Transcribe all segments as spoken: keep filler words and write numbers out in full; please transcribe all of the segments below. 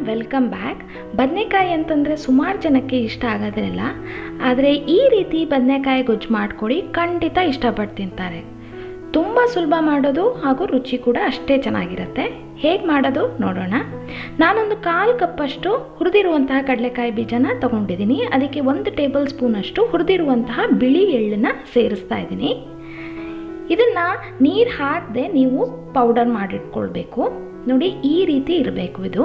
Welcome back. ಬದನೆಕಾಯಿ ಅಂತಂದರೆ ಸುಮಾರು ಜನಕ್ಕೆ ಇಷ್ಟ ಆಗೋದಿಲ್ಲ, ಆದರೆ ಈ ರೀತಿ ಬದನೆಕಾಯಿ ಗೊಜ್ಜು ಮಾಡಿಕೊಡಿ, ಖಂಡಿತ ಇಷ್ಟಪಟ್ಟು ತಿಂತಾರೆ. ತುಂಬ ಸುಲಭ ಮಾಡೋದು ಹಾಗೂ ರುಚಿ ಕೂಡ ಅಷ್ಟೇ ಚೆನ್ನಾಗಿರುತ್ತೆ. ಹೇಗೆ ಮಾಡೋದು ನೋಡೋಣ. ನಾನೊಂದು ಕಾಲು ಕಪ್ಪಷ್ಟು ಹುರಿದಿರುವಂತಹ ಕಡಲೆಕಾಯಿ ಬೀಜನ ತೊಗೊಂಡಿದ್ದೀನಿ. ಅದಕ್ಕೆ ಒಂದು ಟೇಬಲ್ ಸ್ಪೂನಷ್ಟು ಹುರಿದಿರುವಂತಹ ಬಿಳಿ ಎಳ್ಳನ್ನು ಸೇರಿಸ್ತಾ ಇದ್ದೀನಿ. ಇದನ್ನು ನೀರು ಹಾಕದೆ ನೀವು ಪೌಡರ್ ಮಾಡಿಟ್ಕೊಳ್ಬೇಕು. ನೋಡಿ, ಈ ರೀತಿ ಇರಬೇಕು ಇದು.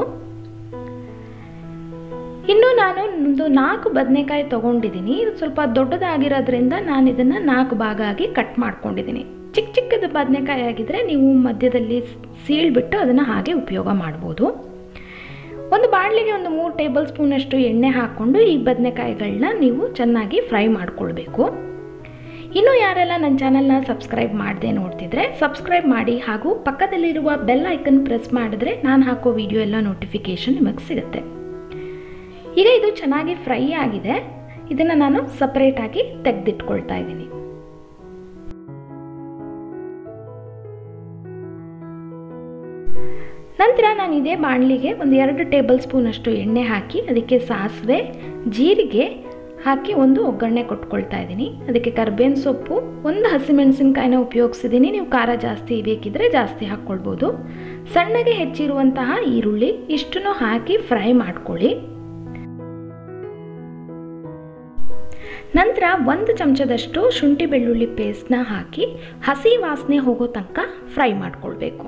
ಇನ್ನು ನಾನು ಒಂದು ನಾಲ್ಕು ಬದನೆಕಾಯಿ ತೊಗೊಂಡಿದ್ದೀನಿ. ಇದು ಸ್ವಲ್ಪ ದೊಡ್ಡದಾಗಿರೋದ್ರಿಂದ ನಾನು ಇದನ್ನು ನಾಲ್ಕು ಭಾಗ ಆಗಿ ಕಟ್ ಮಾಡ್ಕೊಂಡಿದ್ದೀನಿ. ಚಿಕ್ಕ ಚಿಕ್ಕದ ಬದನೆಕಾಯಿ ಆಗಿದ್ದರೆ ನೀವು ಮಧ್ಯದಲ್ಲಿ ಸೀಳ್ಬಿಟ್ಟು ಅದನ್ನು ಹಾಗೆ ಉಪಯೋಗ ಮಾಡ್ಬೋದು. ಒಂದು ಬಾಣಲಿಗೆ ಒಂದು ಮೂರು ಟೇಬಲ್ ಸ್ಪೂನಷ್ಟು ಎಣ್ಣೆ ಹಾಕ್ಕೊಂಡು ಈ ಬದನೆಕಾಯಿಗಳನ್ನ ನೀವು ಚೆನ್ನಾಗಿ ಫ್ರೈ ಮಾಡ್ಕೊಳ್ಬೇಕು. ಇನ್ನೂ ಯಾರೆಲ್ಲ ನನ್ನ ಚಾನಲ್ನ ಸಬ್ಸ್ಕ್ರೈಬ್ ಮಾಡದೆ ನೋಡ್ತಿದ್ರೆ ಸಬ್ಸ್ಕ್ರೈಬ್ ಮಾಡಿ ಹಾಗೂ ಪಕ್ಕದಲ್ಲಿರುವ ಬೆಲ್ ಐಕನ್ ಪ್ರೆಸ್ ಮಾಡಿದ್ರೆ ನಾನು ಹಾಕೋ ವಿಡಿಯೋ ಎಲ್ಲ ನೋಟಿಫಿಕೇಷನ್ ನಿಮಗೆ ಸಿಗುತ್ತೆ. ಈಗ ಇದು ಚೆನ್ನಾಗಿ ಫ್ರೈ ಆಗಿದೆ. ಇದನ್ನು ನಾನು ಸಪರೇಟಾಗಿ ತೆಗೆದಿಟ್ಕೊಳ್ತಾ ಇದ್ದೀನಿ. ನಂತರ ನಾನು ಇದೇ ಬಾಣಲಿಗೆ ಒಂದು ಎರಡು ಟೇಬಲ್ ಸ್ಪೂನಷ್ಟು ಎಣ್ಣೆ ಹಾಕಿ ಅದಕ್ಕೆ ಸಾಸಿವೆ, ಜೀರಿಗೆ ಹಾಕಿ ಒಂದು ಒಗ್ಗರಣೆ ಕೊಟ್ಕೊಳ್ತಾ ಇದ್ದೀನಿ. ಅದಕ್ಕೆ ಕರ್ಬೇವಿನ ಸೊಪ್ಪು, ಒಂದು ಹಸಿಮೆಣಸಿನ್ಕಾಯಿನ ಉಪಯೋಗಿಸಿದ್ದೀನಿ. ನೀವು ಖಾರ ಜಾಸ್ತಿ ಬೇಕಿದ್ರೆ ಜಾಸ್ತಿ ಹಾಕ್ಕೊಳ್ಬೋದು. ಸಣ್ಣಗೆ ಹೆಚ್ಚಿರುವಂತಹ ಈರುಳ್ಳಿ ಇಷ್ಟನ್ನು ಹಾಕಿ ಫ್ರೈ ಮಾಡ್ಕೊಳ್ಳಿ. ನಂತರ ಒಂದು ಚಮಚದಷ್ಟು ಶುಂಠಿ ಬೆಳ್ಳುಳ್ಳಿ ಪೇಸ್ಟ್ನ ಹಾಕಿ ಹಸಿ ವಾಸನೆ ಹೋಗೋ ತನಕ ಫ್ರೈ ಮಾಡ್ಕೊಳ್ಬೇಕು.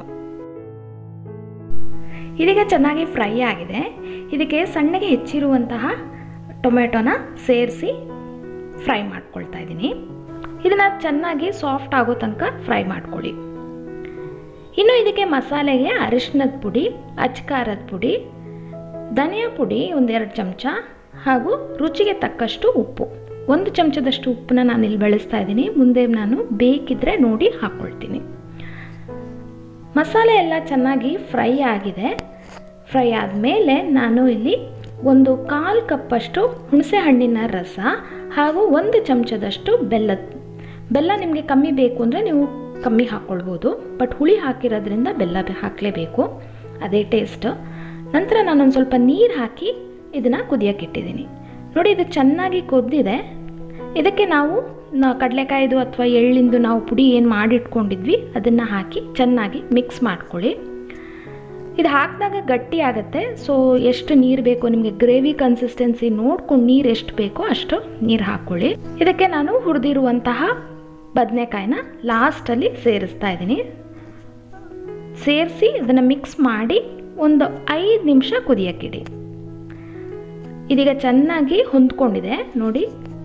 ಇದೀಗ ಚೆನ್ನಾಗಿ ಫ್ರೈ ಆಗಿದೆ. ಇದಕ್ಕೆ ಸಣ್ಣಗೆ ಹೆಚ್ಚಿರುವಂತಹ ಟೊಮೆಟೊನ ಸೇರಿಸಿ ಫ್ರೈ ಮಾಡ್ಕೊಳ್ತಾ ಇದ್ದೀನಿ. ಇದನ್ನು ಚೆನ್ನಾಗಿ ಸಾಫ್ಟ್ ಆಗೋ ತನಕ ಫ್ರೈ ಮಾಡ್ಕೊಳ್ಳಿ. ಇನ್ನು ಇದಕ್ಕೆ ಮಸಾಲೆಗೆ ಅರಿಶಿನದ ಪುಡಿ, ಅಚ್ಕಾರದ ಪುಡಿ, ಧನಿಯಾ ಪುಡಿ ಒಂದೆರಡು ಚಮಚ ಹಾಗೂ ರುಚಿಗೆ ತಕ್ಕಷ್ಟು ಉಪ್ಪು. ಒಂದು ಚಮಚದಷ್ಟು ಉಪ್ಪನ್ನ ನಾನು ಇಲ್ಲಿ ಬಳಸ್ತಾ ಇದ್ದೀನಿ. ಮುಂದೆ ನಾನು ಬೇಕಿದ್ರೆ ನೋಡಿ ಹಾಕ್ಕೊಳ್ತೀನಿ. ಮಸಾಲೆ ಎಲ್ಲ ಚೆನ್ನಾಗಿ ಫ್ರೈ ಆಗಿದೆ. ಫ್ರೈ ಆದಮೇಲೆ ನಾನು ಇಲ್ಲಿ ಒಂದು ಕಾಲು ಕಪ್ಪಷ್ಟು ಹುಣಸೆ ಹಣ್ಣಿನ ರಸ ಹಾಗೂ ಒಂದು ಚಮಚದಷ್ಟು ಬೆಲ್ಲದ ಬೆಲ್ಲ ನಿಮಗೆ ಕಮ್ಮಿ ಬೇಕು ಅಂದರೆ ನೀವು ಕಮ್ಮಿ ಹಾಕ್ಕೊಳ್ಬೋದು. ಬಟ್ ಹುಳಿ ಹಾಕಿರೋದ್ರಿಂದ ಬೆಲ್ಲ ಹಾಕಲೇಬೇಕು, ಅದೇ ಟೇಸ್ಟ್. ನಂತರ ನಾನೊಂದು ಸ್ವಲ್ಪ ನೀರು ಹಾಕಿ ಇದನ್ನು ಕುದಿಯೋಕ್ಕಿಟ್ಟಿದ್ದೀನಿ. ನೋಡಿ, ಇದು ಚೆನ್ನಾಗಿ ಕುದ್ದಿದೆ. ಇದಕ್ಕೆ ನಾವು ಕಡಲೆಕಾಯಿದು ಅಥವಾ ಎಳ್ಳಿಂದು ನಾವು ಪುಡಿ ಏನು ಮಾಡಿಟ್ಕೊಂಡಿದ್ವಿ ಅದನ್ನು ಹಾಕಿ ಚೆನ್ನಾಗಿ ಮಿಕ್ಸ್ ಮಾಡ್ಕೊಳ್ಳಿ. ಇದು ಹಾಕಿದಾಗ ಗಟ್ಟಿ ಆಗುತ್ತೆ. ಸೊ ಎಷ್ಟು ನೀರು ಬೇಕೋ ನಿಮಗೆ ಗ್ರೇವಿ ಕನ್ಸಿಸ್ಟೆನ್ಸಿ ನೋಡ್ಕೊಂಡು ನೀರು ಎಷ್ಟು ಬೇಕೋ ಅಷ್ಟು ನೀರು ಹಾಕ್ಕೊಳ್ಳಿ. ಇದಕ್ಕೆ ನಾನು ಹುರಿದಿರುವಂತಹ ಬದನೆಕಾಯಿನ ಲಾಸ್ಟಲ್ಲಿ ಸೇರಿಸ್ತಾ ಇದ್ದೀನಿ. ಸೇರಿಸಿ ಇದನ್ನು ಮಿಕ್ಸ್ ಮಾಡಿ ಒಂದು ಐದು ನಿಮಿಷ ಕುದಿಯೋಕ್ಕಿಡಿ. ಇದೀಗ ಚೆನ್ನಾಗಿ ಹೊಂದ್ಕೊಂಡಿದೆ. ನೋಡಿ,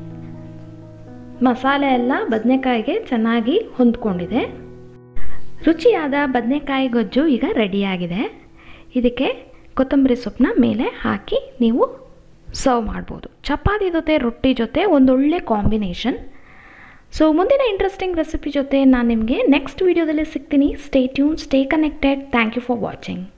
ಮಸಾಲೆ ಎಲ್ಲ ಬದನೆಕಾಯಿಗೆ ಚೆನ್ನಾಗಿ ಹೊಂದ್ಕೊಂಡಿದೆ. ರುಚಿಯಾದ ಬದನೆಕಾಯಿ ಗೊಜ್ಜು ಈಗ ರೆಡಿಯಾಗಿದೆ. ಇದಕ್ಕೆ ಕೊತ್ತಂಬರಿ ಸೊಪ್ಪನ್ನ ಮೇಲೆ ಹಾಕಿ ನೀವು ಸರ್ವ್ ಮಾಡ್ಬೋದು. ಚಪಾತಿ ಜೊತೆ, ರೊಟ್ಟಿ ಜೊತೆ ಒಂದೊಳ್ಳೆ ಕಾಂಬಿನೇಷನ್. ಸೊ ಮುಂದಿನ ಇಂಟ್ರೆಸ್ಟಿಂಗ್ ರೆಸಿಪಿ ಜೊತೆ ನಾನು ನಿಮಗೆ ನೆಕ್ಸ್ಟ್ ವಿಡಿಯೋದಲ್ಲಿ ಸಿಗ್ತೀನಿ. Stay tune, stay connected. Thank you for watching.